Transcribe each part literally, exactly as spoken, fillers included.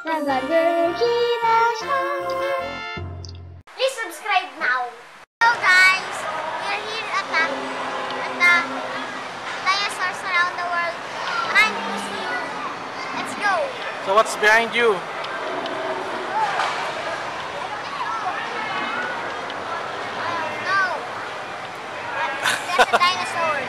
Please subscribe now. Hello guys, we're here at the, at the dinosaurs around the world. I'm Pussy. Let's go. So what's behind you? No. That's a dinosaur.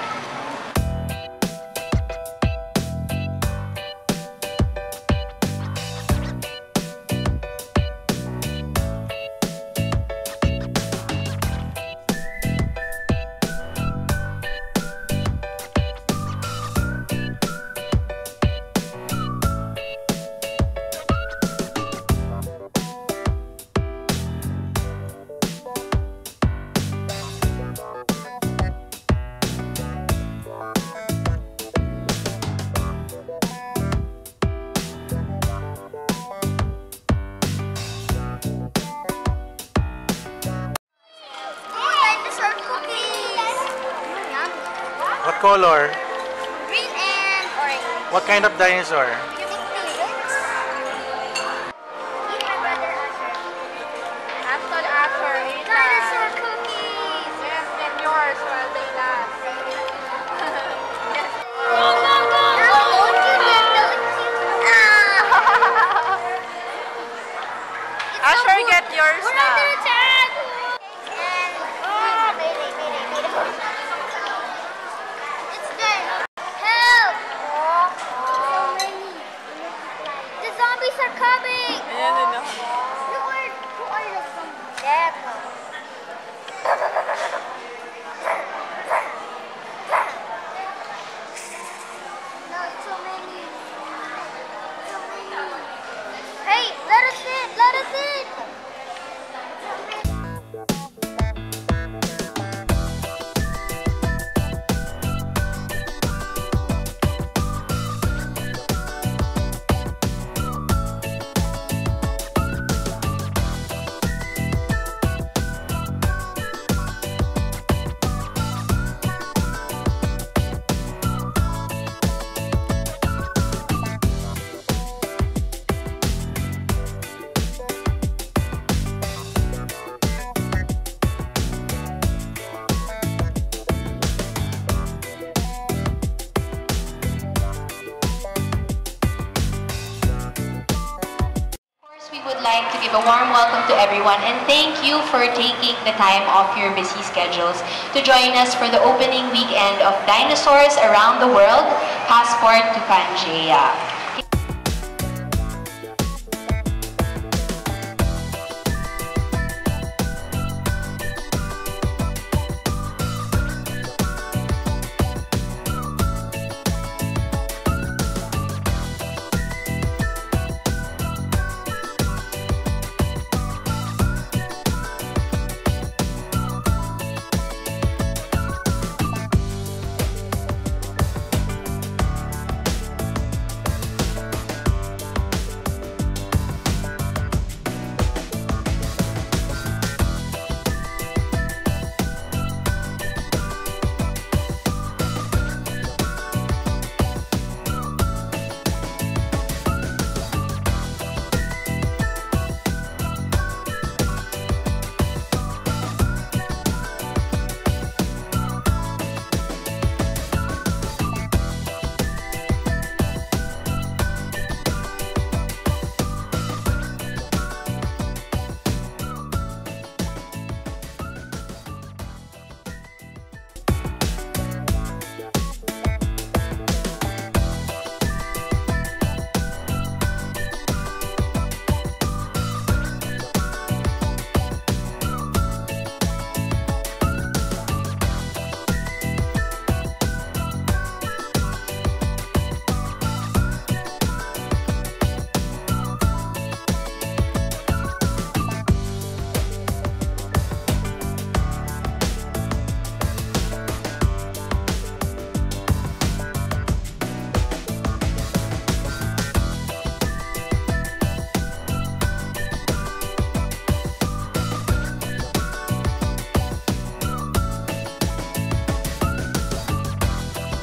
What color? Green and orange. What kind of dinosaur? You think T-Rex? Eat my brother Asher. Aston Asher, eat Dinosaur that. cookies! Yes, and yours while they last. Go, go, go! Oh, don't you get the Ah! Asher, get yours We're now. under attack! And... Oh, mayday, mayday, mayday. It's there. Help! So many. The zombies are coming! Ayan, ano. Who are, who are the zombies? Devil. No, it's so many. So many. Hey, let us in! Let us in! We would like to give a warm welcome to everyone and thank you for taking the time off your busy schedules to join us for the opening weekend of Dinosaurs Around the World, Passport to Pangea.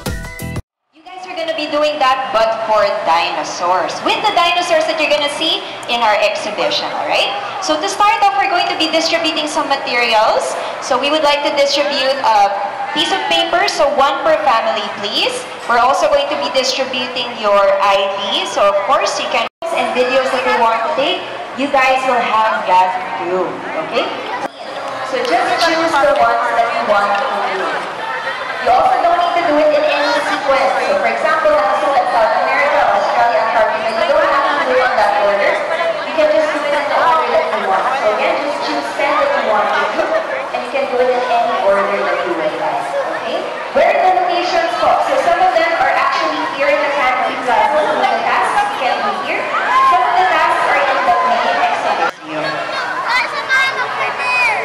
Doing that but for dinosaurs. With the dinosaurs that you're gonna see, in our exhibition, alright? So to start off, we're going to be distributing some materials. So we would like to distribute a piece of paper, so one per family, please. We're also going to be distributing your I D, so of course you can, and videos that you want to take, you guys will have that too, okay? So just choose the ones that you want to do. You also don't need to do it in any sequence. So for example, nakasulat South America, Australia, Antarctica, you don't have to do it in that order. You can just do it in the order that you want. So again, just choose ten that you want to do, and you can do it in any order that you would like. Okay? Where are the locations po? So some of them are actually here in the Canopy Plaza. Some of the tasks can be here. Some of the tasks are in the main exhibition. There's a man over there.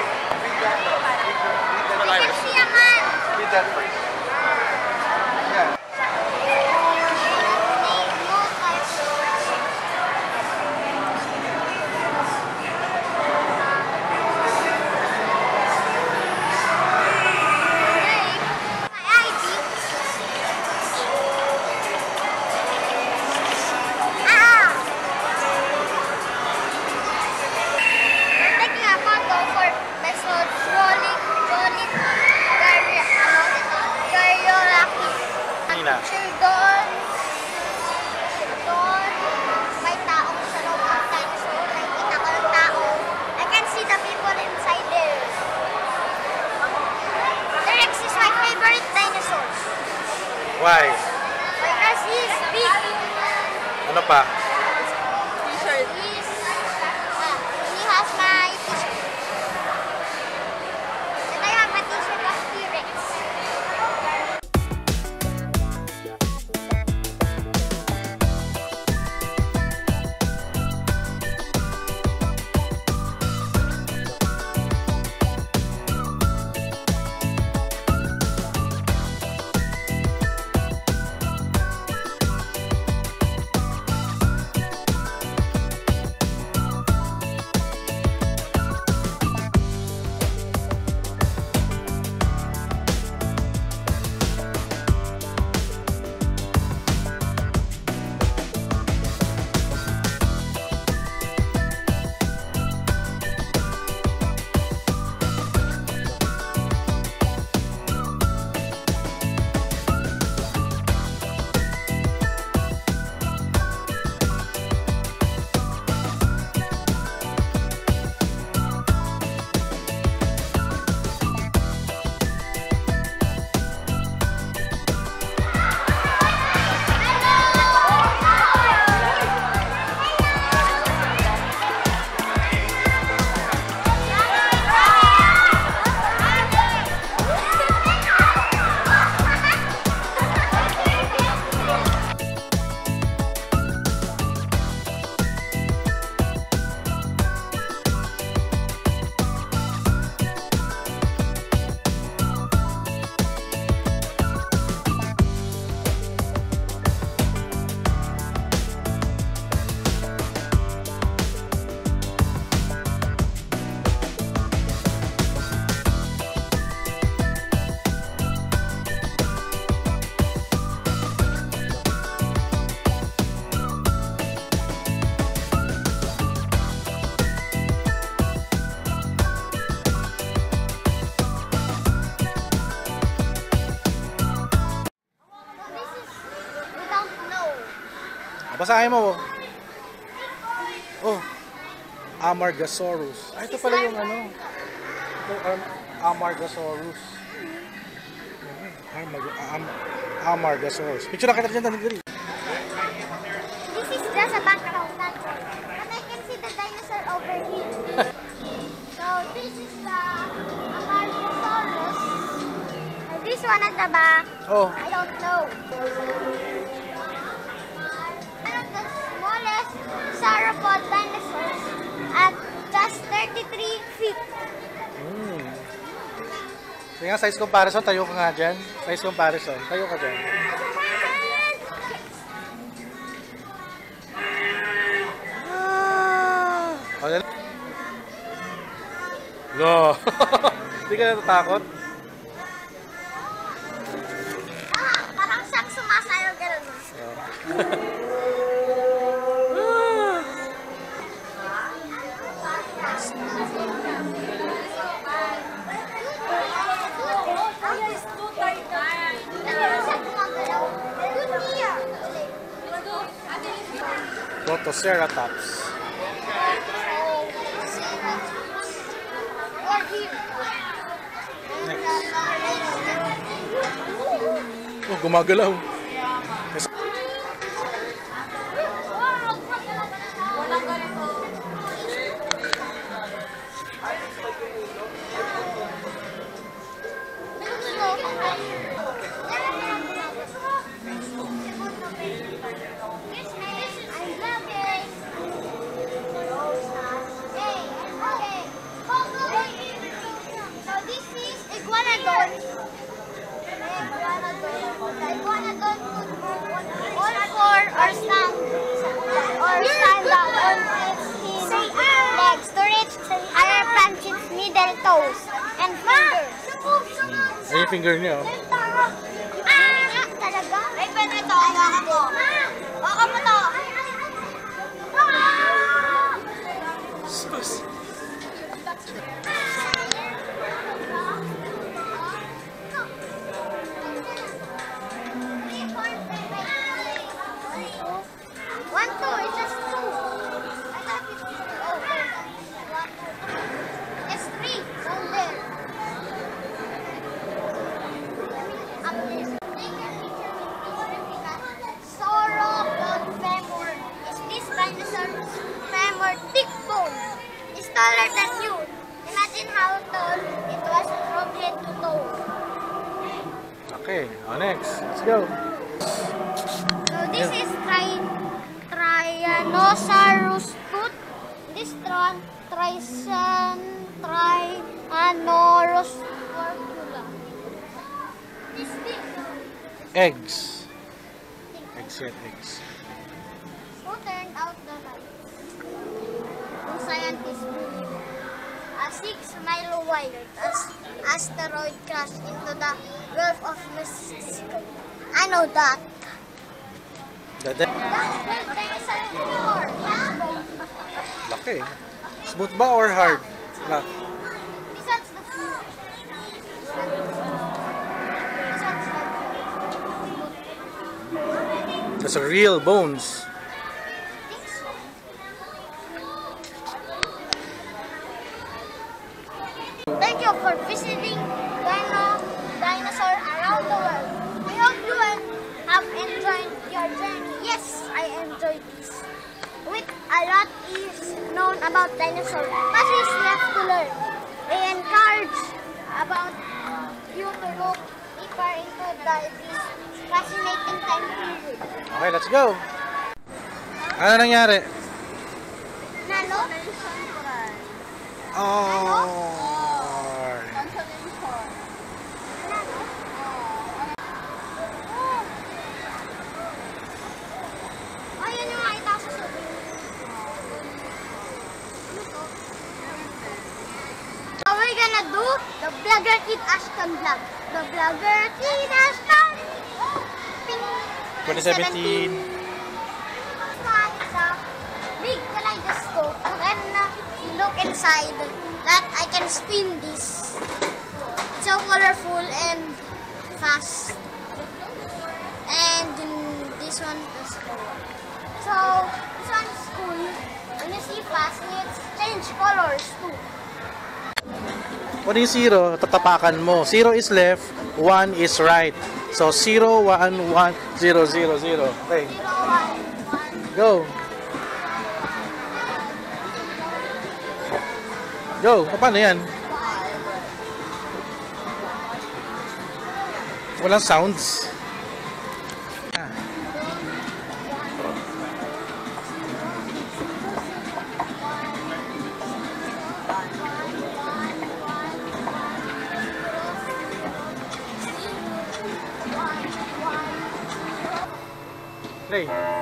I can see a man. Read that first. Yeah. Picture doon. Doon. May tao sa loob ng dinosaur. Nakikita ko ng tao. I can see the people inside there. T-Rex is my favorite dinosaur. Why? Because he's big. Ano pa? T-shirt. He's, uh, he has my t-shirt. And I have a t-shirt of T-Rex. Basahin mo. Oh. Amargasaurus. Ah, ito pala yung ano. Ito, um, Amargasaurus. Amar Am Amargasaurus. Picture na kita dyan, Daniel. This is just a background. But I can see the dinosaur over here. So this is the Amargasaurus. And this one at the back. Oh. I don't know. One of the smallest sauropod dinosaurs at just thirty-three feet. Hmm. So yung size comparison, tayo ka nga dyan. Size comparison, tayo ka dyan. Oh, dali. No. Hindi ka natatakot? Ah, parang siyang sumasayaw gano'n. Protoceratops. Or here. Next. Oh, gumagalaw. Yes. So this is iguanodon. Iguanodon all four or stand or stand up on its legs to reach higher branches, middle toes, and fingers. Ay, yung finger niya. Oh. Ah! Talaga? Ay, pwede ito. Hawakan mo. Hawakan mo to. Ah! Sus. One, two, it's just two. I thought it's two. Oh, one, two. It's three. Down there. Up there. Sauropod femur is this dinosaur's femur thick bone. It's taller than you. Imagine how tall it was from head to toe. Okay, oh, next. Let's go. So this is tri Tyrannosaurus tooth. This one Tricen Tyrannosaurus porcula. This big. Eggs. Eggs yet, eggs. Who turned out the lights? Yung scientists believe a six mile wide as asteroid crashed into the Gulf of Mexico. I know that. Dada. That's the dinosaur. Laki. Smooth ba or hard? Flat. Besides the food. Besides the That's a real bones. Thank you for visiting Dino Dinosaur around the world. I hope you have enjoyed your journey. Yes, I enjoyed this. With a lot is known about dinosaurs, but is left to learn. They encourage about you to look deeper into the, this fascinating time period. Okay, let's go. Ano nangyari? Nano? Oh. Ayun yung nakita ko sa sabi. So we're gonna do the Vlogger Kid Ashton vlog. The Vlogger Kid Ashton. twenty seventeen. This one is a big kaleidoscope. You can uh, look inside that I can spin this. It's so colorful and fast. And mm, this one is cool. So this one is cool. When you see fast, it's change colors too. Kung yung zero, tatapakan mo. Zero is left, one is right. So, zero, one, one, zero, zero, zero. Okay, Zero, one, one. go. Go. Paano yan? Walang sounds. Ah. Play.